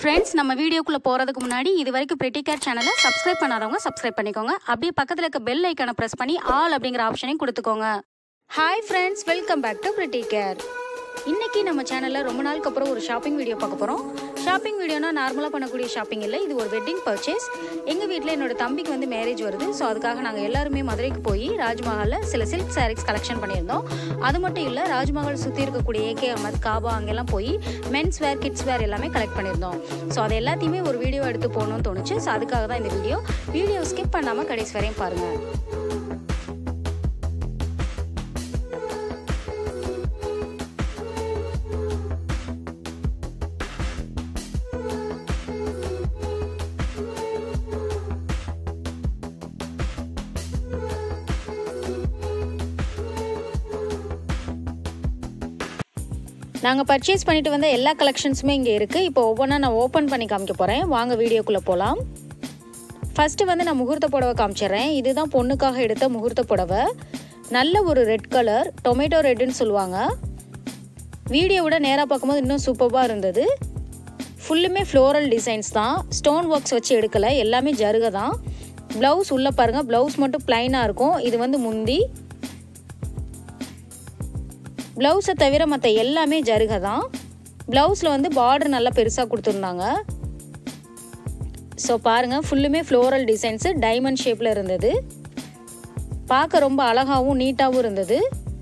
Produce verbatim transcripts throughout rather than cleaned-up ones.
Friends நம்ம வீடியோக்குள்ள போறதுக்கு முன்னாடி இதுவரைக்கும் Pretty Cat சேனலை சப்ஸ்கிரைப் பண்ணாதவங்க சப்ஸ்கிரைப் பண்ணிக்கோங்க. அப்படியே பக்கத்துல இருக்க பெல் ஐகானை பிரஸ் பண்ணி ஆல் அப்படிங்கற ஆப்ஷனையும் கொடுத்துக்கோங்க. Hi friends, welcome back to Pretty Cat. இன்னைக்கு நம்ம சேனல்ல ரொம்ப நாளுக்கு அப்புறம் ஒரு ஷாப்பிங் வீடியோ பார்க்க போறோம். ஷாப்பிங் வீடியோனா நார்மலா பண்ணக்கூடிய ஷாப்பிங் இல்ல, இது ஒரு வெட்டிங் பர்ச்சேஸ். எங்க வீட்ல என்னோட தம்பிக்கு வந்து மேரேஜ் வருது. சோ அதுக்காக நாங்க எல்லாரும் மதுரைக்கு போய் ராஜ்மஹால்ல சில சில்க் சாரீஸ் கலெக்ஷன் பண்ணியிருந்தோம். அது மட்டும் இல்ல, ராஜ்மஹால் சுத்தி இருக்கக்கூடிய ஏகே அஹமத், காபா அங்கெல்லாம் போய் மென்ஸ் வேர், கிட்ஸ் வேர் எல்லாமே கலெக்ட் பண்ணியிருந்தோம். ஸோ அது எல்லாத்தையுமே ஒரு வீடியோ எடுத்து போகணும்னு தோணுச்சு. ஸோ அதுக்காக தான் இந்த வீடியோ வீடியோ ஸ்கிப் பண்ணாம கடைசி வரையும் பாருங்க. நாங்கள் பர்ச்சேஸ் பண்ணிட்டு வந்த எல்லா கலெக்ஷன்ஸுமே இங்கே இருக்குது. இப்போ ஒவ்வொன்றா நான் ஓப்பன் பண்ணி காமிக்க போகிறேன். வாங்க வீடியோக்குள்ளே போகலாம். ஃபஸ்ட்டு வந்து நான் முகூர்த்த புடவை காமிச்சிட்றேன். இதுதான் பொண்ணுக்காக எடுத்த முகூர்த்த புடவை. நல்ல ஒரு ரெட் கலர், டொமேட்டோ ரெட்டுன்னு சொல்லுவாங்க. வீடியோவோட நேராக பார்க்கும்போது இன்னும் சூப்பராக இருந்தது. ஃபுல்லுமே ஃப்ளோரல் டிசைன்ஸ் தான், ஸ்டோன் ஒர்க்ஸ் வச்சு எடுக்கலை, எல்லாமே ஜருகை தான். ப்ளவுஸ் உள்ளே பாருங்கள், ப்ளவுஸ் மட்டும் ப்ளைனாக இருக்கும். இது வந்து முந்தி. ப்ளவுஸை தவிர மற்ற எல்லாமே ஜருகை தான். ப்ளவுஸில் வந்து பார்டர் நல்லா பெருசாக கொடுத்துருந்தாங்க. ஸோ பாருங்கள், ஃபுல்லுமே ஃப்ளோரல் டிசைன்ஸு டைமண்ட் ஷேப்பில் இருந்தது. பார்க்க ரொம்ப அழகாகவும் நீட்டாகவும் இருந்தது.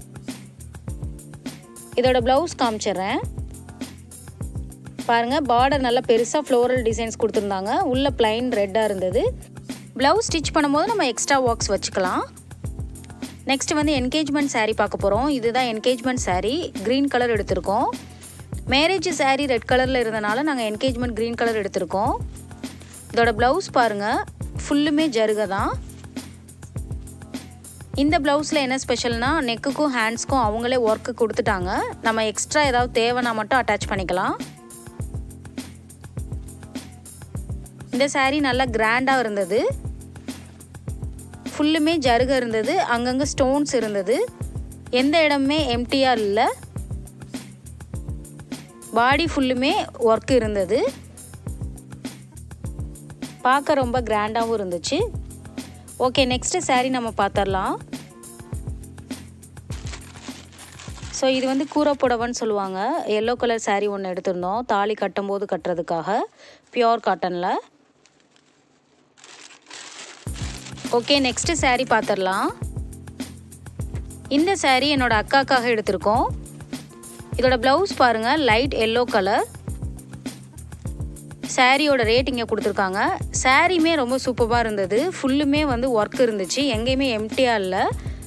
இதோட ப்ளவுஸ் காமிச்சிட்றேன். பாருங்கள், பார்டர் நல்லா பெருசாக ஃப்ளோரல் டிசைன்ஸ் கொடுத்துருந்தாங்க. உள்ள பிளைன் ரெட்டாக இருந்தது. ப்ளவுஸ் ஸ்டிச் பண்ணும்போது நம்ம எக்ஸ்ட்ரா ஒர்க்ஸ் வச்சுக்கலாம். நெக்ஸ்ட் வந்து என்கேஜ்மெண்ட் சாரீ பார்க்க போகிறோம். இதுதான் என்கேஜ்மெண்ட் சாரீ. க்ரீன் கலர் எடுத்திருக்கோம். மேரேஜ் சாரீ ரெட் கலரில் இருந்தனால நாங்கள் என்கேஜ்மெண்ட் க்ரீன் கலர் எடுத்திருக்கோம். இதோட ப்ளவுஸ் பாருங்கள், ஃபுல்லுமே ஜருகை தான். இந்த ப்ளவுஸில் என்ன ஸ்பெஷல்னா, நெக்குக்கும் ஹேண்ட்ஸ்க்கும் அவங்களே ஒர்க்கு கொடுத்துட்டாங்க. நம்ம எக்ஸ்ட்ரா ஏதாவது தேவைன்னா மட்டும் அட்டாச் பண்ணிக்கலாம். இந்த சாரீ நல்லா கிராண்டாக இருந்தது. ஃபுல்லுமே ஜருகை இருந்தது, அங்கங்கே ஸ்டோன்ஸ் இருந்தது. எந்த இடமுமே எம்டியாக இல்லை. பாடி ஃபுல்லுமே ஒர்க் இருந்தது. பார்க்க ரொம்ப கிராண்டாகவும் இருந்துச்சு. ஓகே, நெக்ஸ்ட்டு சாரீ நம்ம பார்த்துடலாம். ஸோ இது வந்து கூரை புடவைன்னு சொல்லுவாங்க. எல்லோ கலர் சாரீ ஒன்று எடுத்திருந்தோம், தாலி கட்டும்போது கட்டுறதுக்காக, பியோர் காட்டனில். ஓகே, நெக்ஸ்ட்டு சாரீ பார்த்துடலாம். இந்த சாரீ என்னோட அக்காக்காக எடுத்திருக்கோம். இதோட ப்ளவுஸ் பாருங்கள், லைட் எல்லோ கலர். சாரியோட ரேட் இங்கே கொடுத்துருக்காங்க. சாரியுமே ரொம்ப சூப்பராக இருந்தது. ஃபுல்லுமே வந்து ஒர்க் இருந்துச்சு, எங்கேயுமே எம்டியாக இல்லை.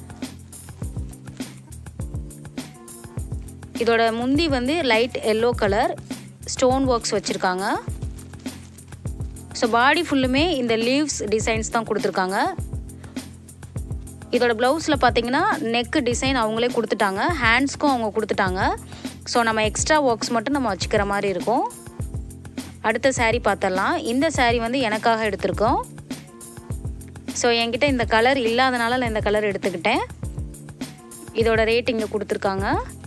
இதோட முந்தி வந்து light yellow colour, stone works வச்சுருக்காங்க. ஸோ பாடி ஃபுல்லுமே இந்த லீவ்ஸ் டிசைன்ஸ் தான் கொடுத்துருக்காங்க. இதோட ப்ளவுஸில் பார்த்தீங்கன்னா நெக்கு டிசைன் அவங்களே கொடுத்துட்டாங்க, ஹேண்ட்ஸ்க்கும் அவங்க கொடுத்துட்டாங்க. ஸோ நம்ம எக்ஸ்ட்ரா ஒர்க்ஸ் மட்டும் நம்ம வச்சுக்கிற மாதிரி இருக்கும். அடுத்த சாரீ பார்த்துடலாம். இந்த சாரீ வந்து எனக்காக எடுத்திருக்கோம். ஸோ என்கிட்ட இந்த கலர் இல்லாதனால நான் இந்த கலர் எடுத்துக்கிட்டேன். இதோட ரேட் இங்கே கொடுத்துருக்காங்க.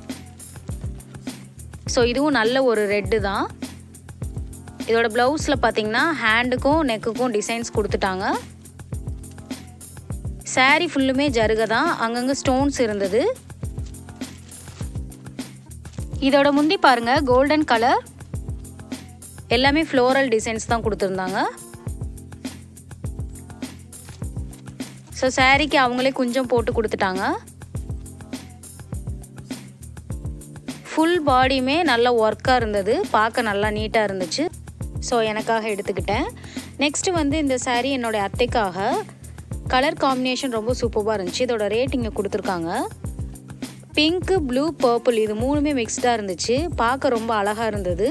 ஸோ இதுவும் நல்ல ஒரு ரெட்டு தான். இதோட ப்ளவுஸில் பார்த்தீங்கன்னா ஹேண்டுக்கும் நெக்குக்கும் டிசைன்ஸ் கொடுத்துட்டாங்க. சாரீ ஃபுல்லுமே ஜருகை தான், அங்கங்கே ஸ்டோன்ஸ் இருந்தது. இதோட முந்தி பாருங்கள், கோல்டன் கலர், எல்லாமே ஃப்ளோரல் டிசைன்ஸ் தான் கொடுத்துருந்தாங்க. ஸோ சாரீக்கு அவங்களே குஞ்சம் போட்டு கொடுத்துட்டாங்க. ஃபுல் பாடியுமே நல்ல ஒர்க்காக இருந்தது, பார்க்க நல்லா நீட்டாக இருந்துச்சு. ஸோ எனக்காக எடுத்துக்கிட்டேன். நெக்ஸ்ட்டு வந்து இந்த சாரீ என்னோடய அத்தைக்காக. கலர் காம்பினேஷன் ரொம்ப சூப்பராக இருந்துச்சு. இதோட ரேட் இங்கே கொடுத்துருக்காங்க. பிங்க்கு, ப்ளூ, பர்பிள் இது மூணுமே மிக்ஸ்டாக இருந்துச்சு, பார்க்க ரொம்ப அழகாக இருந்தது.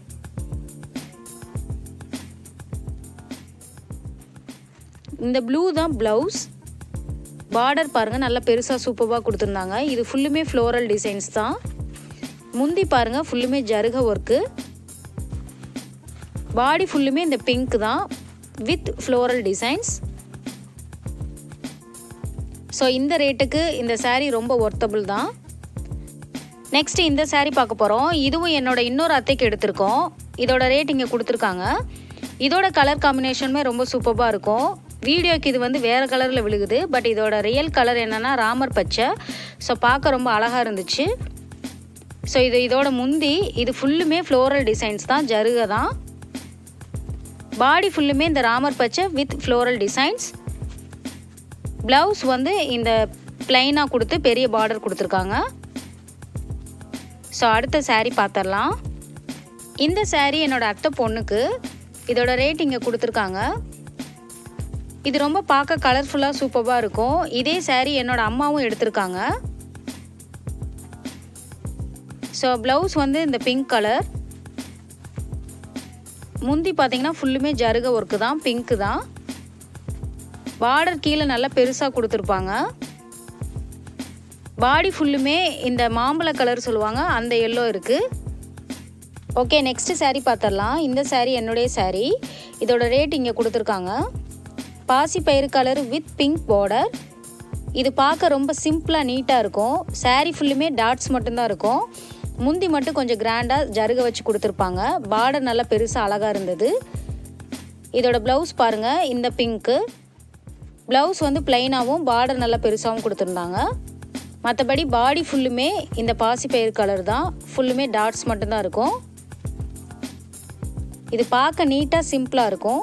இந்த ப்ளூ தான் ப்ளவுஸ். பார்டர் பாருங்கள், நல்லா பெருசாக சூப்பராக கொடுத்துருந்தாங்க. இது ஃபுல்லுமே ஃப்ளோரல் டிசைன்ஸ் தான். முந்தி பாருங்கள், ஃபுல்லுமே ஜருகை ஒர்க்கு. பாடி ஃபுல்லுமே இந்த பிங்க் தான் வித் ஃப்ளோரல் டிசைன்ஸ். ஸோ இந்த ரேட்டுக்கு இந்த சாரீ ரொம்ப ஒர்த்தபிள் தான். நெக்ஸ்ட் இந்த saree பார்க்க போறோம். இதுவும் என்னோட இன்னொரு அத்தைக்கு எடுத்துர்க்கோம். இதோட ரேட் இங்கே கொடுத்துருக்காங்க. இதோட கலர் காம்பினேஷனுமே ரொம்ப சூப்பராக இருக்கும். வீடியோக்கு இது வந்து வேறு கலரில் விழுகுது, பட் இதோட ரியல் கலர் என்னென்னா ராமர் பச்சை. ஸோ பார்க்க ரொம்ப அழகாக இருந்துச்சு. ஸோ இது இதோட முந்தி இது ஃபுல்லுமே ஃப்ளோரல் டிசைன்ஸ் தான், ஜருகை தான். பாடி ஃபுல்லுமே இந்த ராமர் பச்சை வித் ஃப்ளோரல் டிசைன்ஸ். ப்ளவுஸ் வந்து இந்த பிளைனாக கொடுத்து பெரிய பார்டர் கொடுத்துருக்காங்க. ஸோ அடுத்த சாரீ பார்த்துடலாம். இந்த சாரீ என்னோடய அத்தை பொண்ணுக்கு. இதோட ரேட் இங்கே கொடுத்துருக்காங்க. இது ரொம்ப பார்க்க கலர்ஃபுல்லாக சூப்பராக இருக்கும். இதே சாரீ என்னோடய அம்மாவும் எடுத்திருக்காங்க. ஸோ ப்ளவுஸ் வந்து இந்த பிங்க் கலர். முந்தி பார்த்தீங்கன்னா ஃபுல்லுமே ஜருகை ஒர்க்கு தான், பிங்க்கு தான். பார்டர் கீழே நல்லா பெருசாக கொடுத்துருப்பாங்க. பாடி ஃபுல்லுமே இந்த மாம்பழ கலர் சொல்லுவாங்க, அந்த எல்லோ இருக்குது. ஓகே, நெக்ஸ்ட் சாரீ பார்த்துடலாம். இந்த சாரீ என்னுடைய சாரீ. இதோட ரேட் இங்கே கொடுத்துருக்காங்க. பாசி பயிறு கலர் வித் பிங்க் பார்டர். இது பார்க்க ரொம்ப சிம்பிளாக நீட்டாக இருக்கும். சாரீ ஃபுல்லுமே டாட்ஸ் மட்டும்தான் இருக்கும். முந்தி மட்டும் கொஞ்சம் கிராண்டாக ஜருகை வச்சு கொடுத்துருப்பாங்க. பார்டர் நல்லா பெருசாக அழகாக இருந்தது. இதோட ப்ளவுஸ் பாருங்கள், இந்த பிங்க்கு. ப்ளவுஸ் வந்து பிளைனாகவும் பார்டர் நல்லா பெருசாகவும் கொடுத்துருந்தாங்க. மற்றபடி பாடி ஃபுல்லுமே இந்த பாசி பயிறு கலர் தான், ஃபுல்லுமே டாட்ஸ் மட்டும்தான் இருக்கும். இது பார்க்க நீட்டாக சிம்பிளாக இருக்கும்.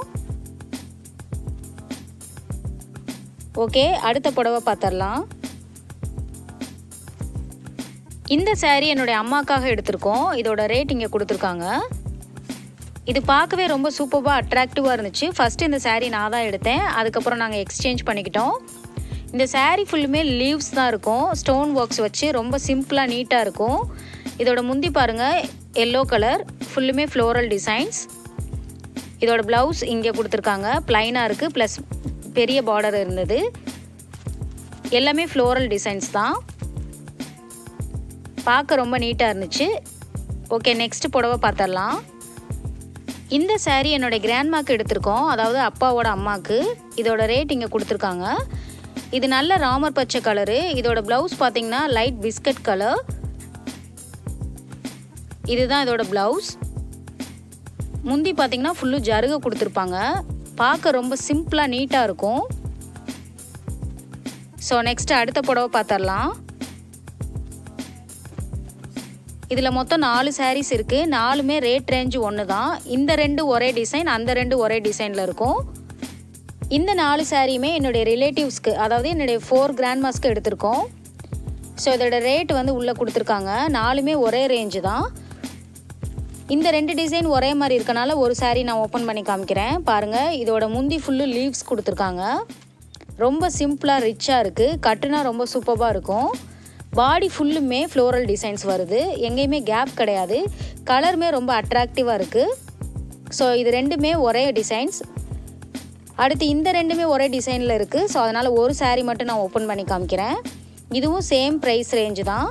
ஓகே, அடுத்த புடவை பார்த்துடலாம். இந்த சாரீ என்னுடைய அம்மாக்காக எடுத்திருக்கோம். இதோட ரேட் இங்கே கொடுத்துருக்காங்க. இது பார்க்கவே ரொம்ப சூப்பராக அட்ராக்டிவாக இருந்துச்சு. ஃபஸ்ட்டு இந்த சாரீ நான் தான் எடுத்தேன், அதுக்கப்புறம் நாங்கள் எக்ஸ்சேஞ்ச் பண்ணிக்கிட்டோம். இந்த சாரீ ஃபுல்லுமே லீவ்ஸ் தான் இருக்கும், ஸ்டோன் ஒர்க்ஸ் வச்சு ரொம்ப சிம்பிளாக நீட்டாக இருக்கும். இதோட முந்தி பாருங்கள், எல்லோ கலர், ஃபுல்லுமே ஃப்ளோரல் டிசைன்ஸ். இதோட ப்ளவுஸ் இங்கே கொடுத்துருக்காங்க, ப்ளைனாக இருக்குது, ப்ளஸ் பெரிய பார்டர் இருந்தது. எல்லாமே ஃப்ளோரல் டிசைன்ஸ் தான், பார்க்க ரொம்ப நீட்டாக இருந்துச்சு. ஓகே, நெக்ஸ்ட் புடவை பார்த்துடலாம். இந்த சாரீ என்னோடய கிராண்ட்மாக்கு எடுத்திருக்கோம், அதாவது அப்பாவோட அம்மாவுக்கு. இதோட ரேட் இங்கே கொடுத்துருக்காங்க. இது நல்ல ராமர் பச்சை கலரு. இதோட ப்ளவுஸ் பார்த்தீங்கன்னா லைட் பிஸ்கட் கலர். இதுதான் இதோட ப்ளவுஸ். முந்தி பார்த்தீங்கன்னா ஃபுல்லு ஜருகை கொடுத்துருப்பாங்க. பார்க்க ரொம்ப சிம்பிளாக நீட்டாக இருக்கும். ஸோ நெக்ஸ்ட்டு அடுத்த புடவை பார்த்துடலாம். இதில் மொத்தம் நாலு சாரீஸ் இருக்குது. நாலுமே ரேட் ரேஞ்சு ஒன்று தான். இந்த ரெண்டு ஒரே டிசைன், அந்த ரெண்டு ஒரே டிசைனில் இருக்கும். இந்த நாலு சாரியுமே என்னுடைய ரிலேட்டிவ்ஸ்க்கு, அதாவது என்னுடைய ஃபோர் கிராண்ட்மாஸ்க்கு எடுத்திருக்கோம். ஸோ இதோட ரேட் வந்து உள்ளே கொடுத்துருக்காங்க. நாலுமே ஒரே ரேஞ்சு தான். இந்த ரெண்டு டிசைன் ஒரே மாதிரி இருக்கனால ஒரு சாரீ நான் ஓப்பன் பண்ணி காமிக்கிறேன் பாருங்கள். இதோட முந்தி ஃபுல்லு லீவ்ஸ் கொடுத்துருக்காங்க. ரொம்ப சிம்பிளாக ரிச்சாக இருக்குது. கட்டுனா ரொம்ப சூப்பராக இருக்கும். பாடி ஃபுல்லுமே ஃப்ளோரல் டிசைன்ஸ் வருது, எங்கேயுமே கேப் கிடையாது. கலருமே ரொம்ப அட்ராக்டிவாக இருக்குது. ஸோ இது ரெண்டுமே ஒரே டிசைன்ஸ். அடுத்து இந்த ரெண்டுமே ஒரே டிசைனில் இருக்குது. ஸோ அதனால் ஒரு சாரீ மட்டும் நான் ஓப்பன் பண்ணி காமிக்கிறேன். இதுவும் சேம் ப்ரைஸ் ரேஞ்சு தான்.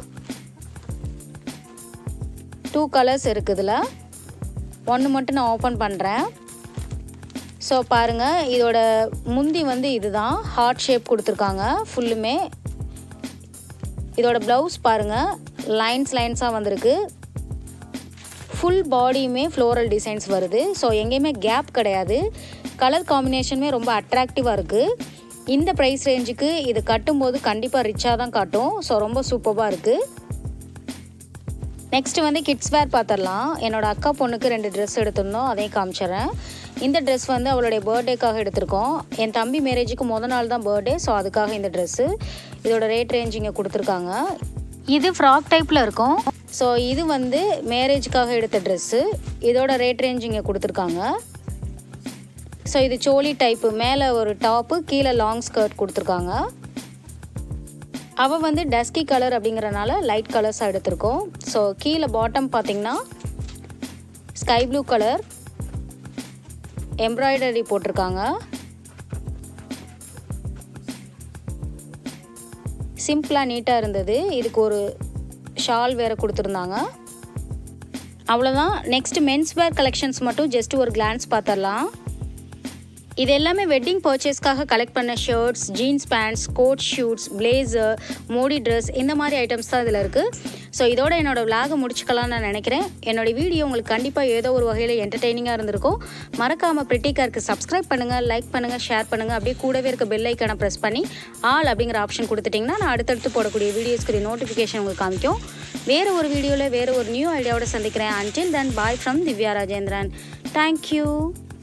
டூ கலர்ஸ் இருக்குது இதில். ஒன்று மட்டும் நான் ஓப்பன் பண்ணுறேன். ஸோ பாருங்கள், இதோட முந்தி வந்து இதுதான், ஹார்ட் ஷேப் கொடுத்துருக்காங்க ஃபுல்லுமே. இதோட ப்ளவுஸ் பாருங்கள், லைன்ஸ் லைன்ஸாக வந்திருக்கு. ஃபுல் பாடியுமே ஃப்ளோரல் டிசைன்ஸ் வருது. ஸோ எங்கேயுமே கேப் கிடையாது. கலர் காம்பினேஷனுமே ரொம்ப அட்ராக்டிவாக இருக்குது. இந்த ப்ரைஸ் ரேஞ்சுக்கு இது கட்டும்போது கண்டிப்பாக ரிச்சாக தான் காட்டும். ஸோ ரொம்ப சூப்பராக இருக்குது. நெக்ஸ்ட்டு வந்து கிட்ஸ் வேர் பார்த்துடலாம். என்னோடய அக்கா பொண்ணுக்கு ரெண்டு ட்ரெஸ் எடுத்திருந்தோம், அதையும் காமிச்சிட்றேன். இந்த ட்ரெஸ் வந்து அவளுடைய பர்த்டேக்காக எடுத்திருக்கோம். என் தம்பி மேரேஜுக்கு முத நாள் தான் பர்த்டே. ஸோ அதுக்காக இந்த ட்ரெஸ்ஸு. இதோட ரேட் ரேஞ்ச் இங்கே கொடுத்துருக்காங்க. இது ஃப்ராக் டைப்பில் இருக்கும். ஸோ இது வந்து மேரேஜுக்காக எடுத்த ட்ரெஸ்ஸு. இதோட ரேட் ரேஞ்ச் இங்கே கொடுத்துருக்காங்க. ஸோ இது சோலி டைப்பு, மேலே ஒரு டாப்பு, கீழே லாங் ஸ்கர்ட் கொடுத்துருக்காங்க. அவள் வந்து டஸ்கி கலர் அப்படிங்கிறனால லைட் கலர்ஸாக எடுத்திருக்கோம். ஸோ கீழே பாட்டம் பார்த்திங்கன்னா ஸ்கை ப்ளூ கலர் எம்ப்ராய்டரி போட்டிருக்காங்க. சிம்பிளாக நீட்டாக இருந்தது. இதுக்கு ஒரு ஷால் வேறு கொடுத்துருந்தாங்க. அவ்வளோதான். நெக்ஸ்ட் மென்ஸ் வேர் கலெக்ஷன்ஸ் மட்டும் ஜஸ்ட் ஒரு கிளான்ஸ் பார்த்துடலாம். இது எல்லாமே வெட்டிங் பர்ச்சேஸ்க்காக கலெக்ட் பண்ண shirts, jeans pants, coat suits, blazer, மோடி ட்ரெஸ் இந்த மாதிரி ஐட்டம்ஸ் தான் இதில் இருக்குது. ஸோ இதோட என்னோடய விலாகை முடிச்சுக்கலாம்னு நான் நினைக்கிறேன். என்னோடய வீடியோ உங்களுக்கு கண்டிப்பாக ஏதோ ஒரு வகையில் என்டர்டெய்னிங்காக இருந்திருக்கும். மறக்காமல் பிரிட்டிகாருக்கு சப்ஸ்கிரைப் பண்ணுங்கள், லைக் பண்ணுங்கள், ஷேர் பண்ணுங்கள். அப்படியே கூடவே இருக்க பெல் ஐக்கானை ப்ரெஸ் பண்ணி ஆல் அப்படிங்கிற ஆப்ஷன் கொடுத்துட்டிங்கன்னா நான் அடுத்தடுத்து போடக்கூடிய வீடியோஸ்க்கு நோட்டிஃபிகேஷன் உங்களுக்கு காமிக்கும். வேறு ஒரு வீடியோவில் வேறு ஒரு நியூ ஐடியாவோட சந்திக்கிறேன். Until then bye from Divya Rajendran. Thank you.